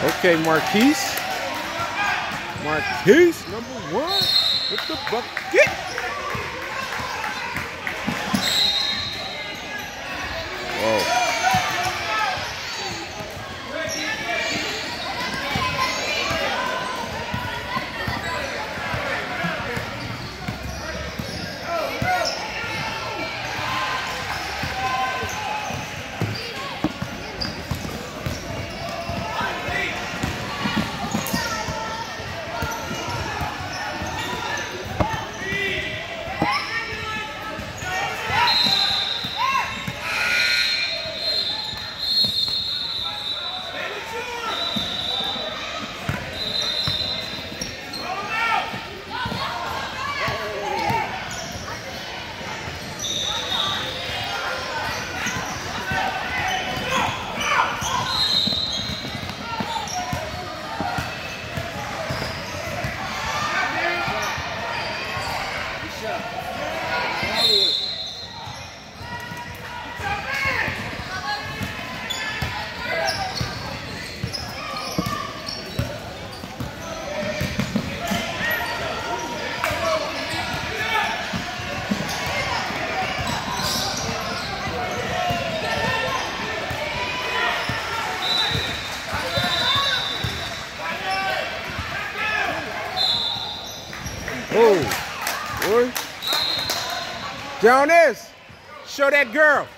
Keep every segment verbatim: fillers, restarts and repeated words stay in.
Okay, Marquise. Marquise, number one, with the bucket. Whoa. Oh, boy. Down this. Show that girl.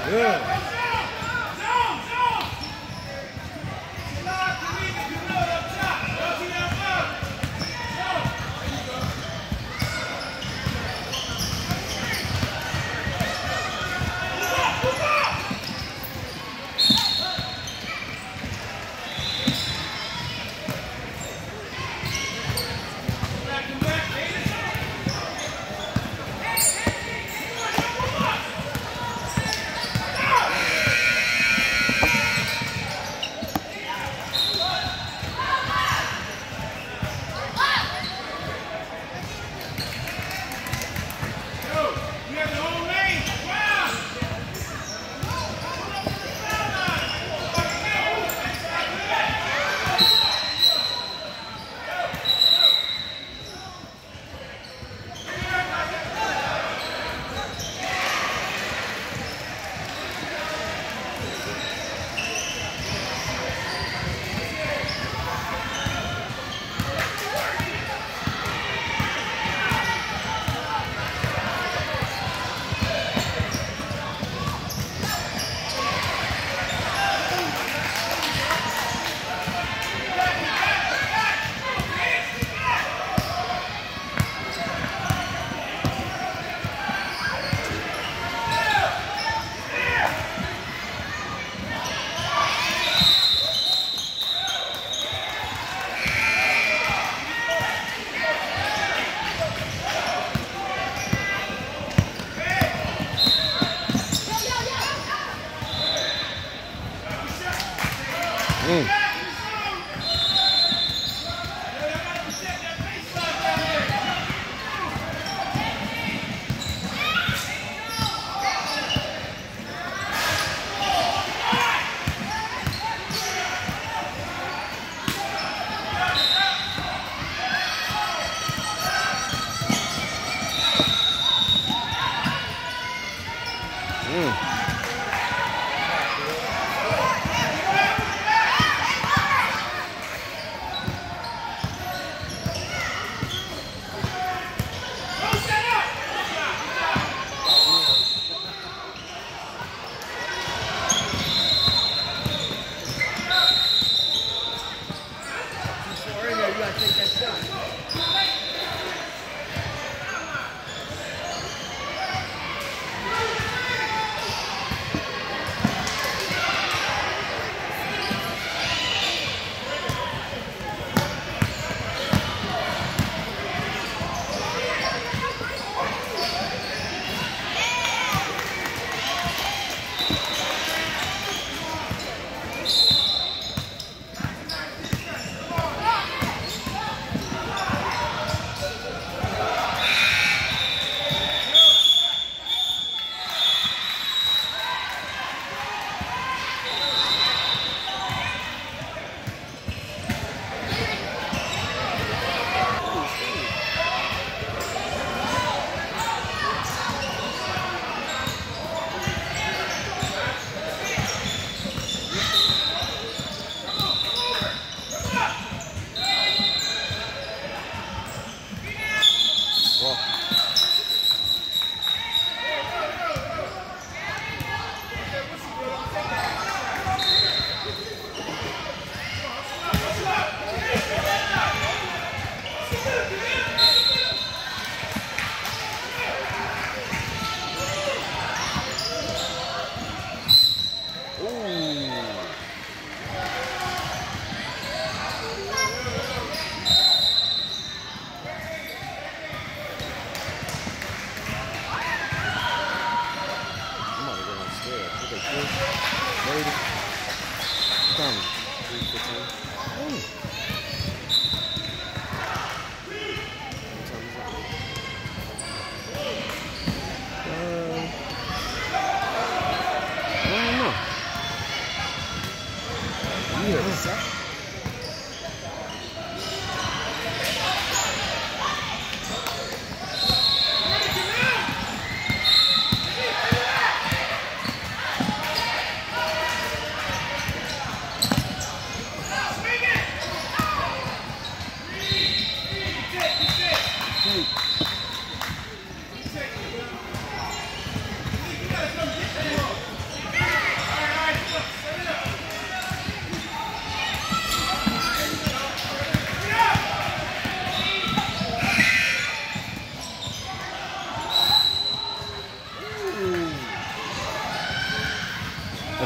Good. Mm.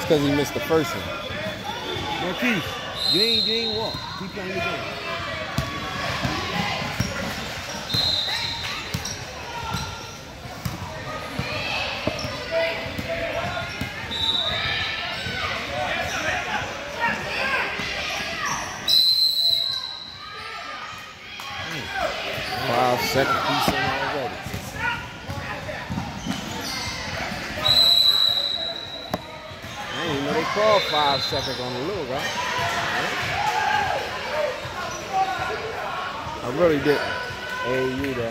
because he missed the first one. Marquise, you ain't, you ain't walk. Keep playing the game. Five second piece in already. I didn't even know they called five seconds on the little guy. I really didn't. A U though.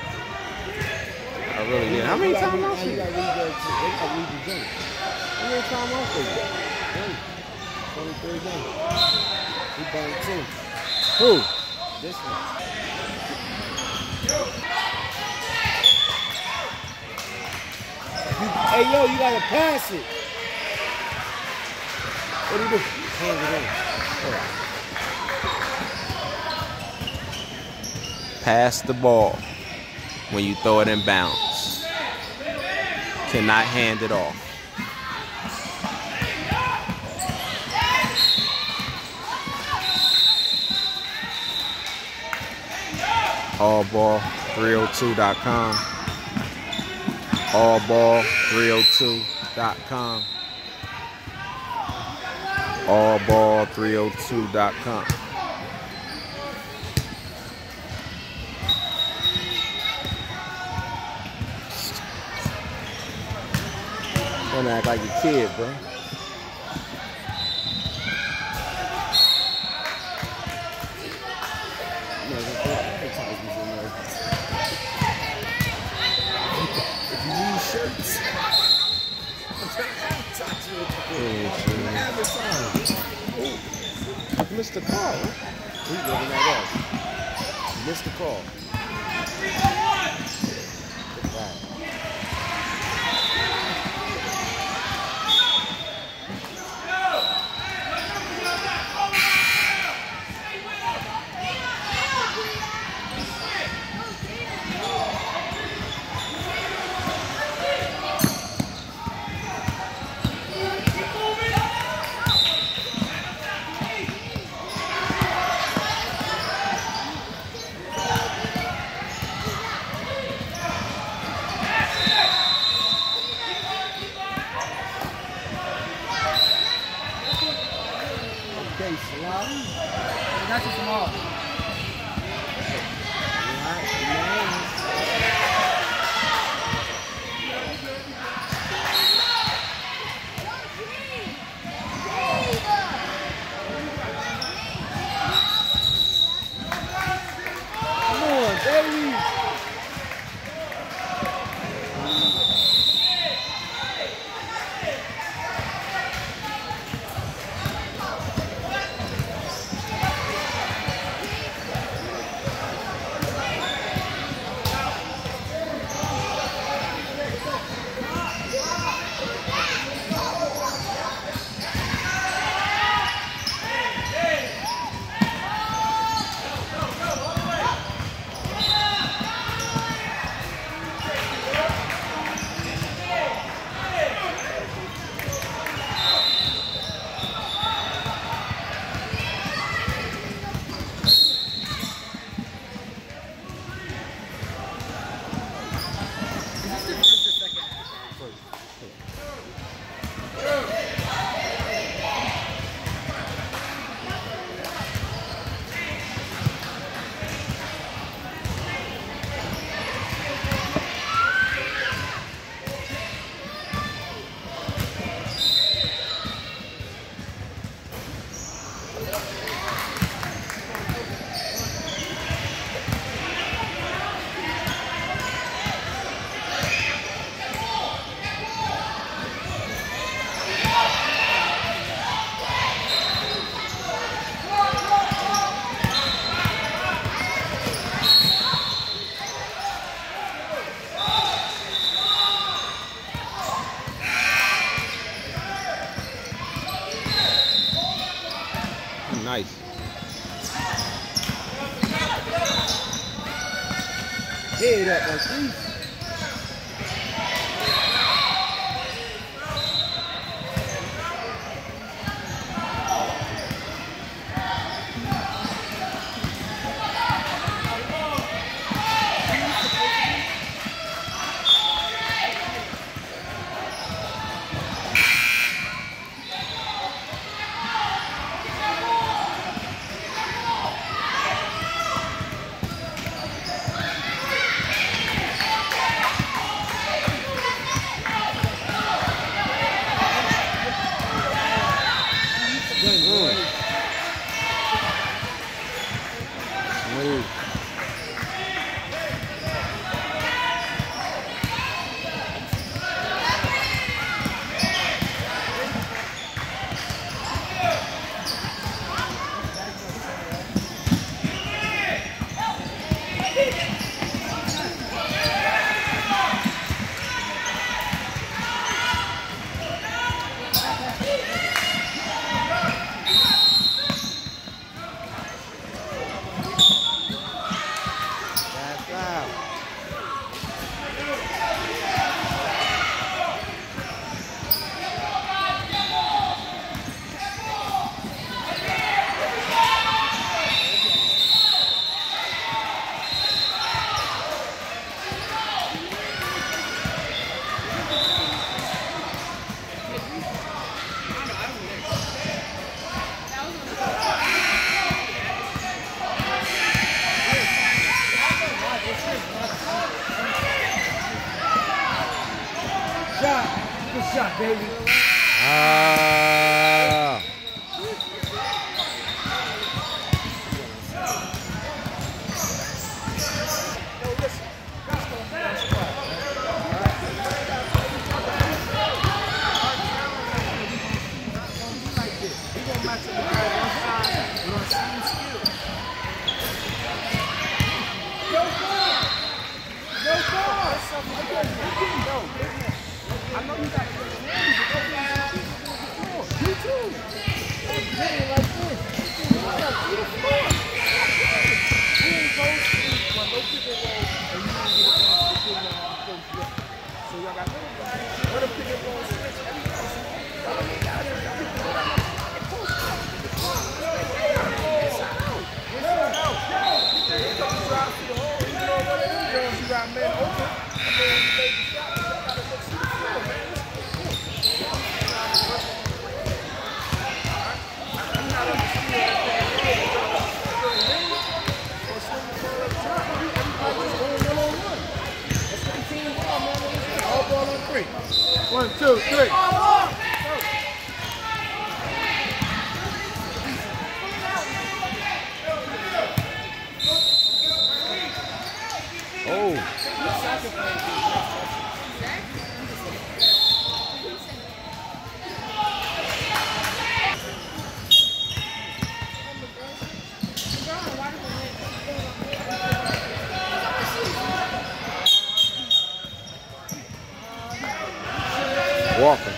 I really did. How many times else did you? How many times else did you? twenty-three games. He banged two. Who? This one. Hey, yo, you gotta pass it. What do you do? Hand it in. Pass the ball when you throw it in bounds. Cannot hand it off. all ball three oh two dot com. all ball three oh two dot com. all ball three oh two dot com. Don't act like a kid, bro. If you need shirts, I'm trying to advertise you. Oh, Advertise. oh. Missed the call. He's looking at us. Missed the call. Wow. Okay, Salah. That's just small. Come on, baby. Nice. Head up, Marquise. shot. Good shot, baby. Ah. I know you got to go. You too. Like this. You got to see the floor. You ain't supposed to when no pick and roll and you don't get a chance to put it on the first look. So y'all got to know what a pick and roll switch. Y'all don't need that. Y'all need to put it on the post. Inside out. Inside out. You think you come drive through the hole. You know what it is, girls. You got men open. I mean, you made the shot. Y'all got to look see the floor, man. One, two, three. Oh. Walker.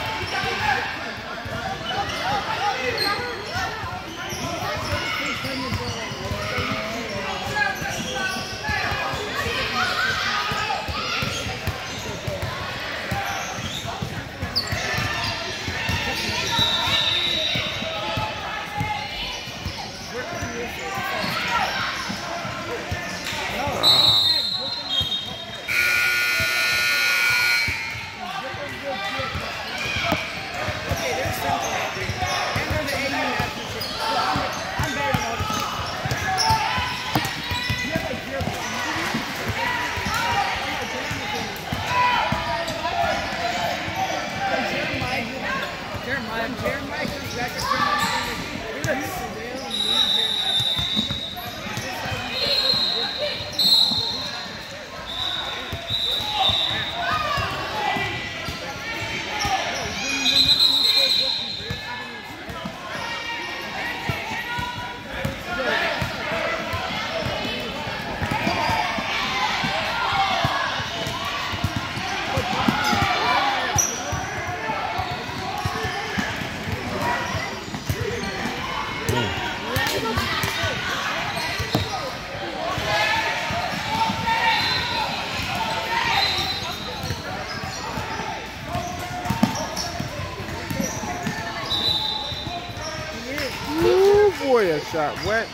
Boy, that shot wet.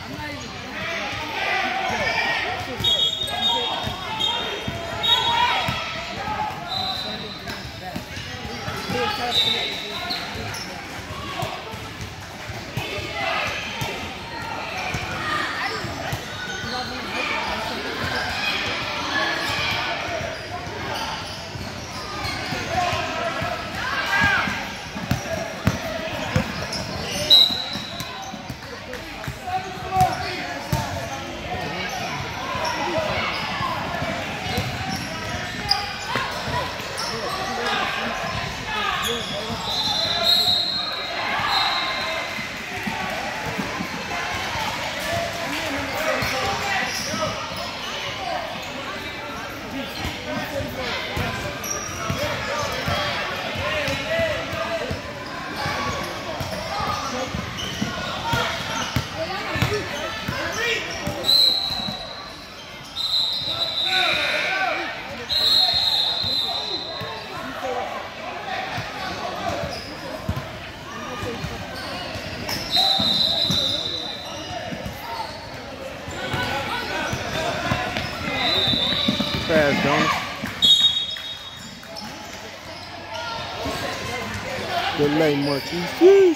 Fast, don't it? Good late, Marquis.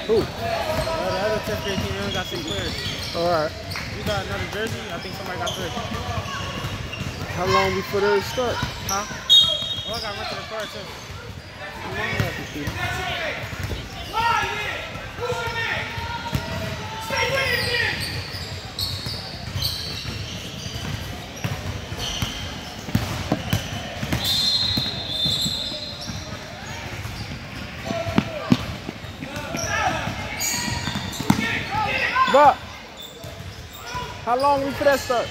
Who? Uh, the other tenth grade team, they only got six players. All right. You got another jersey? I think somebody got third. How long before they start? Huh? Oh, I got run to the car too. But how long before that start?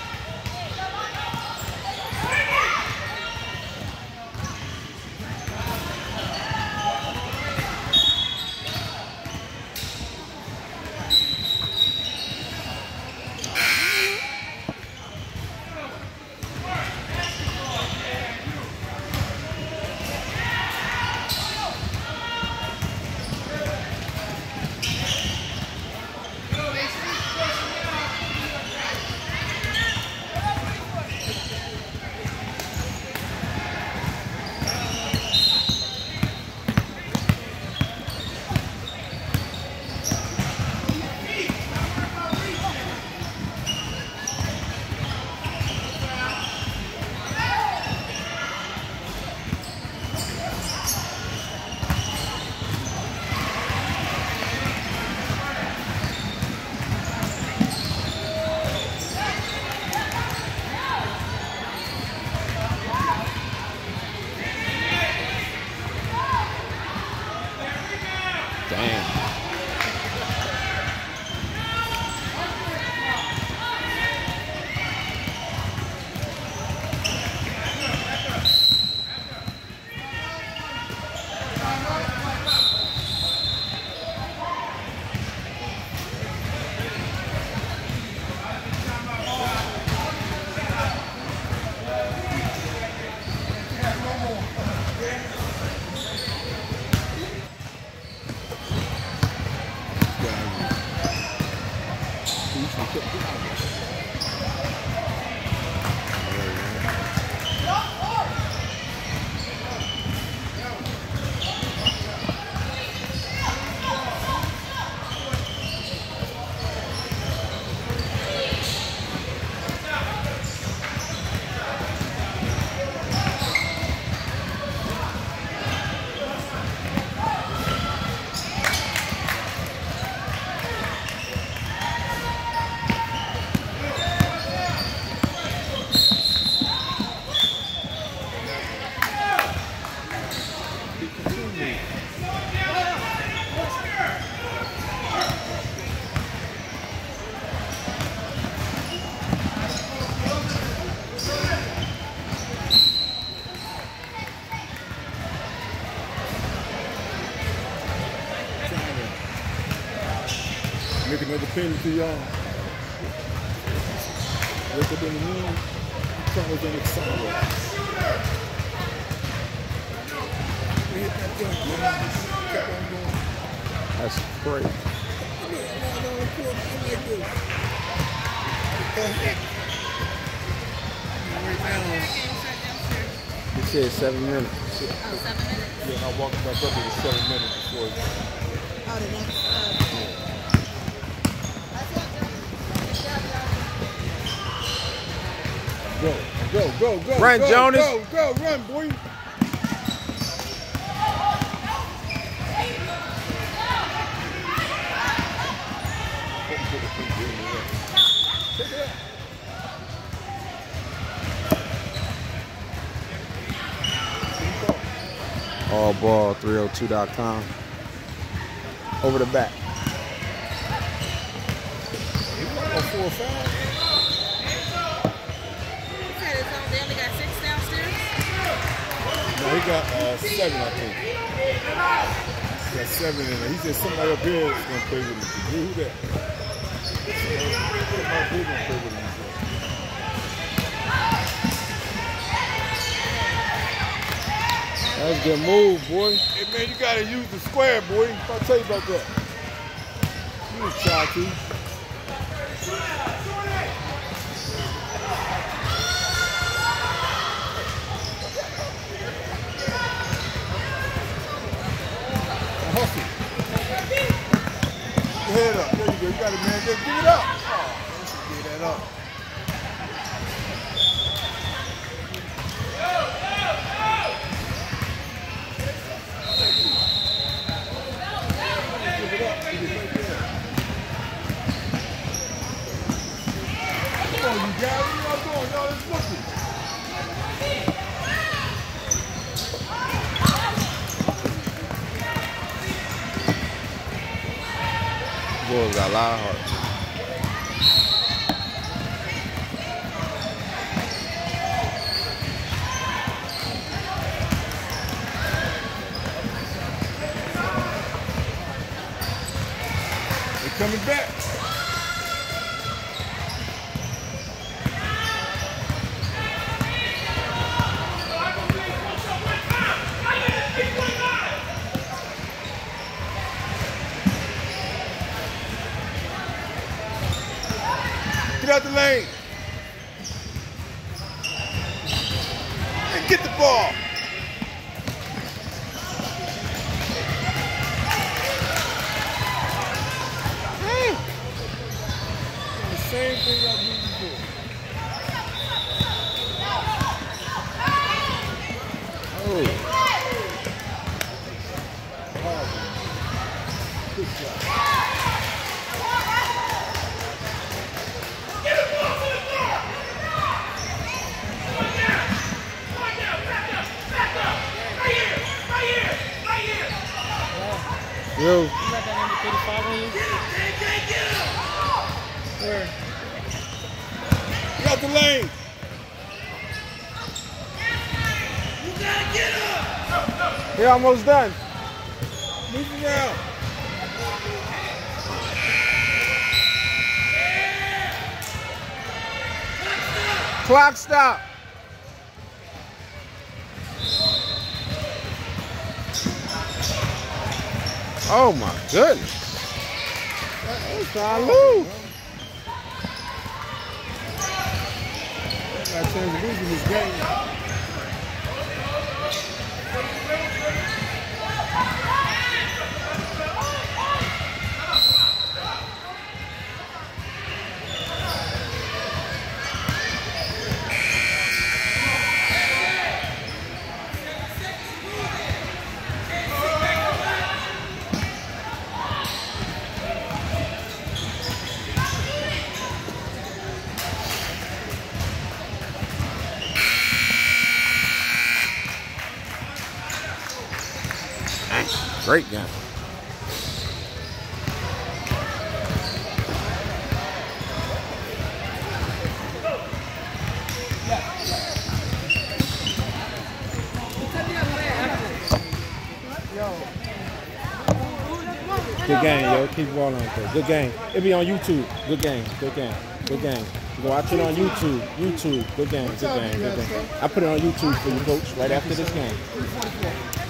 Make another penny to y'all. Wake up in the morning, cameras on the sidewalk. They hit that jump, man. Kept on going. That's great. I mean, I'm not on the court. I'm like this. Right now, You said seven minutes. Oh, seven minutes? yeah, and I walked back up. It was seven minutes before. Oh, the next. Uh, Go, go, go, go. Run, go, Jonas. Go, go, run, boy. all ball three oh two dot com. Over the back. He got a four or five. They only got six downstairs? No, he got uh, seven, I think. He got seven in there. He said somebody up here is going to play with him. Who that? My boy going to play with him. That's a good move, boy. Hey, man, you got to use the square, boy. I'll tell you about that. You was try to. Hustle. got it, man. Just give it up. Oh, you should give that up. Give it up. Give it right there. Come on, you guys. What y'all doing? Y'all just looking. Boys got a lot of heart. They're coming back. Get out the lane. And get the ball. Hey. The same thing I did before. Oh. Oh. Good job. Yo. You got that number thirty-five on you? Where? Get out the lane. He almost done. Move around. Clock stop. Oh my goodness. That's trying to lose. Got a chance of losing this game. Great game. Good game, yo. Keep the ball on there. Good game. It'll be on YouTube. Good game. Good game. Good game. You go watch it on YouTube. YouTube. Good game. Good game. Good game. I put it on YouTube for you, coach, right after this game.